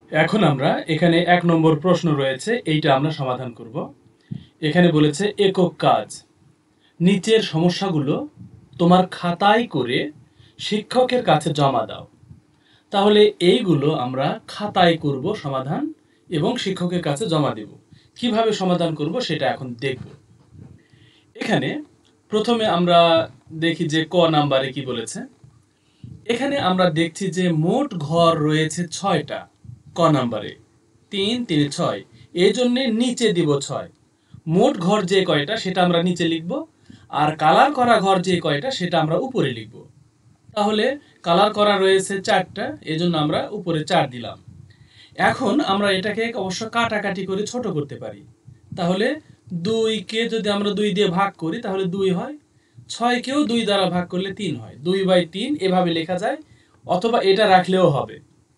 এখন আমরা এখানে ১ নম্বর প্রশ্ন রয়েছে, এইটা আমরা সমাধান করব। এখানে বলেছে একক কাজ। নিচের সমস্যাগুলো তোমার খাতায় করে শিক্ষকের কাছে জমা দাও। তাহলে এইগুলো আমরা খাতায় করব সমাধান এবং শিক্ষকের কাছে জমা দেব। কিভাবে সমাধান করব সেটা এখন দেখব। এখানে প্রথমে আমরা দেখি যে ক নাম্বারে কি বলেছে। এখানে আমরা দেখছি যে মোট ঘর রয়েছে ৬টা ক নাম্বারে, ৩ ৩ ৬, এই জন্যে নিচে দিব ৬। মোট ঘর যে কয়টা সেটা আমরা নিচে লিখব, আর কালার করা ঘর যে কয়টা সেটা আমরা উপরে লিখব। তাহলে কালার করা রয়েছে ৪টা, এই জন্য আমরা উপরে ৪ দিলাম। এখন আমরা এটাকে অবশ্য কাটাকাটি করে ছোট করতে পারি। তাহলে ২কে যদি আমরা ২ দিয়ে ভাগ করি তাহলে ২ হয়, ৬কেও ২ দ্বারা ভাগ করলে ৩ হয়, ২/৩ এভাবে লেখা যায়, অথবা এটা রাখলেও হবে।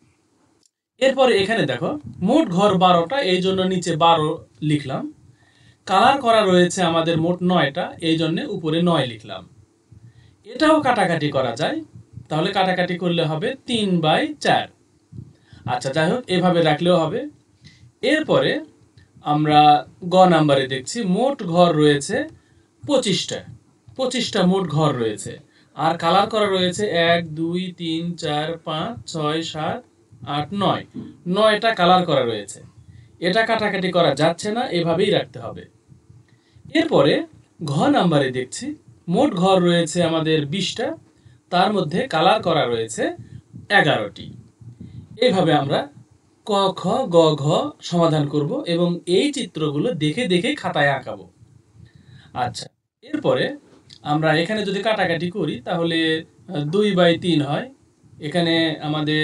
এরপরে এখানে দেখো মোট ঘর ১২টা, এই জন্য নিচে ১২ লিখলাম। কালার করা রয়েছে আমাদের মোট ৯টা, এই জন্য উপরে ৯ লিখলাম। এটাও কাটাকাটি করা যায়, তাহলে কাটাকাটি করলে হবে ৩/৪। আচ্ছা, যাই হোক, এভাবে রাখলেও হবে। এরপরে আমরা গ নাম্বারে দেখছি মোট ঘর রয়েছে ২৫টা। ২৫টা মোট ঘর রয়েছে, আর কালার করা রয়েছে ১ ২ ৩ ৪ ৫ ৬ ৭ ৮ ৯, ৯টা কালার করা রয়েছে। এটা কাটাকাটি করা যাচ্ছে না, এভাবেই রাখতে হবে। এরপরে ঘ নাম্বারে দেখছি মোট ঘর রয়েছে আমাদের ২০টা, তার মধ্যে কালার করা রয়েছে ১১টি। এইভাবে আমরা ক খ গ ঘ সমাধান করব এবং এই চিত্রগুলো দেখে দেখে খাতায় আঁকাবো। আচ্ছা, এরপরে আমরা এখানে যদি কাটাকাটি করি তাহলে ২/৩ হয়, এখানে আমাদের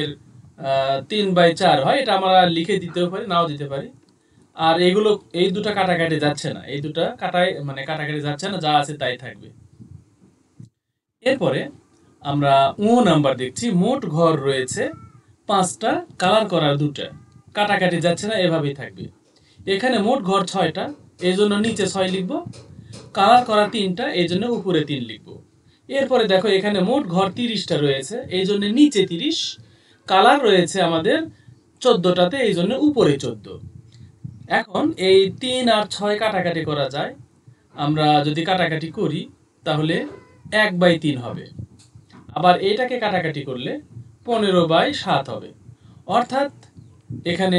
৩/৪ হয়। এটা আমরা লিখে দিতেও পারি, নাও দিতে পারি। আর এগুলো, এই দুটো কাটাকাটি যাচ্ছে না, এই দুটো কাটাকাটি যাচ্ছে না, যা আছে তাই থাকবে। এরপরে আমরা ও নাম্বার দেখছি মোট ঘর রয়েছে ৫টা, কালার করার ২টা, কাটাকাটি যাচ্ছে না, এভাবেই থাকবে। এখানে মোট ঘর ৬টা, এই জন্য নিচে ৬ লিখব। কালার করা ৩টা, এই জন্য উপরে ৩ লিখব। এরপরে দেখো এখানে মোট ঘর ৩০টা রয়েছে, এই জন্য নিচে ৩০। কালার রয়েছে আমাদের ১৪টাতে, এই জন্য উপরে ১৪। এখন এই ৩ আর ৬ কাটাকাটি করা যায়। আমরা যদি কাটাকাটি করি তাহলে ১/৩ হবে। আবার এটাকে কাটাকাটি করলে ১৫/৭ হবে। অর্থাৎ এখানে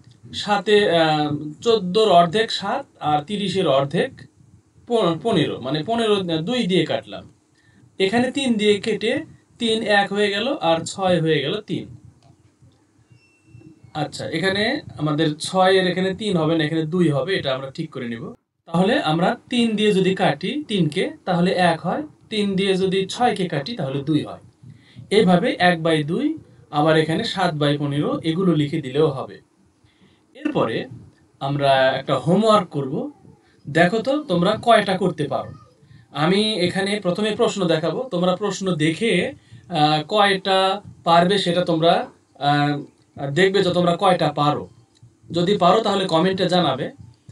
১৪র অর্ধেক ৭ আর ৩০-এর অর্ধেক ১৫, মানে ১৫ ২ দিয়ে কাটলাম। এখানে ৩ দিয়ে কেটে ৩ ১ হয়ে গেল, আর ৬ হয়ে গেল ৩। আচ্ছা, এখানে আমাদের ৬ এর এখানে ৩ হবে না, এখানে ২ হবে, এটা আমরা ঠিক করে নিব। তাহলে আমরা ৩ দিয়ে যদি কাটি ৩কে তাহলে ১ হয়, ৩ দিয়ে যদি ৬কে কাটি তাহলে ২ হয়। এইভাবে ১/২, আবার এখানে ৭/১৫ এগুলো লিখে দিলেও হবে। এরপরে আমরা একটা হোমওয়ার্ক করব। দেখো তো তোমরা কয়টা করতে পারো। আমি এখানে প্রথমে প্রশ্ন দেখাবো, তোমরা প্রশ্ন দেখে কয়টা পারবে সেটা তোমরা দেখবে যে তোমরা কয়টা পারো। যদি পারো তাহলে কমেন্টে জানাবে।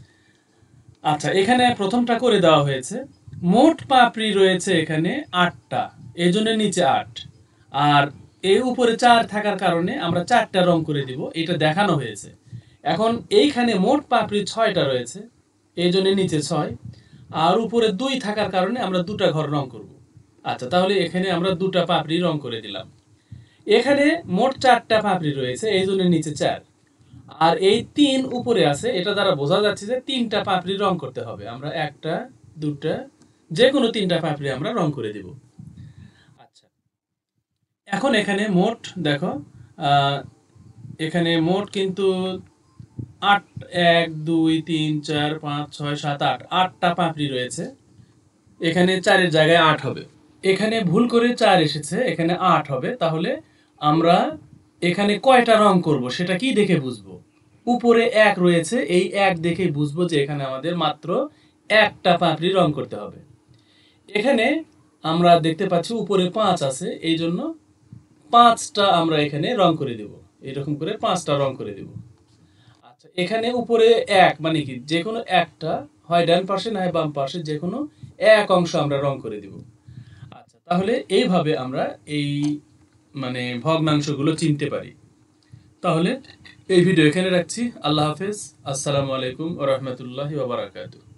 আচ্ছা, এখানে প্রথমটা করে দেওয়া হয়েছে। মোট পাপড়ি রয়েছে এখানে ৮টা, এই জন্য নিচে ৮, আর এই উপরে ৪ থাকার কারণে আমরা ৪টা রং করে দিব, এটা দেখানো হয়েছে। এখন এইখানে মোট পাপড়ি ৬টা রয়েছে, এই জন্য নিচে ৬, আর উপরে ২ থাকার কারণে আমরা ২টা ঘর রং করব। আচ্ছা, তাহলে এখানে আমরা ২টা পাপড়ি রং করে দিলাম। এখানে মোট ৪টা পাপড়ি রয়েছে, এই জন্য নিচে ৪, আর এই ৩ উপরে আছে, এটা দ্বারা বোঝা যাচ্ছে যে ৩টা পাপড়ি রং করতে হবে। আমরা ১টা ২টা যে কোনো ৩টা পাপড়ি আমরা রং করে দেব। আচ্ছা, এখন এখানে মোট দেখো, এখানে মোট কিন্তু ৮ ১ ২ ৩ ৪ ৫ ৬ ৭ ৮, ৮টা পাপড়ি রয়েছে। এখানে ৪-এর জায়গায় ৮ হবে। এখানে ভুল করে ৪ এসেছে, এখানে ৮ হবে। তাহলে আমরা এখানে কয়টা রং করব সেটা কি দেখে বুঝবো? উপরে ১ রয়েছে, এই ১ দেখেই বুঝবো যে এখানে আমাদের মাত্র একটা পাপড়ি রং করতে হবে। এখানে আমরা দেখতে পাচ্ছি উপরে ৫ আছে, এই জন্য ৫টা আমরা এখানে রং করে দেব। এরকম করে ৫টা রং করে দেব। আচ্ছা, এখানে উপরে ১ মানে কি, যে কোনো একটা, হয় ডান পাশে না হয় বাম পাশে, যে কোনো এক অংশ আমরা রং করে দেব। আচ্ছা, তাহলে এইভাবে আমরা এই মানে ভগ্নাংশগুলো চিনতে পারি। তাহলে এই ভিডিও এখানে রাখছি। আল্লাহ হাফেজ। আসসালামু আলাইকুম ওয়া রাহমাতুল্লাহি ওয়া বারাকাতুহু।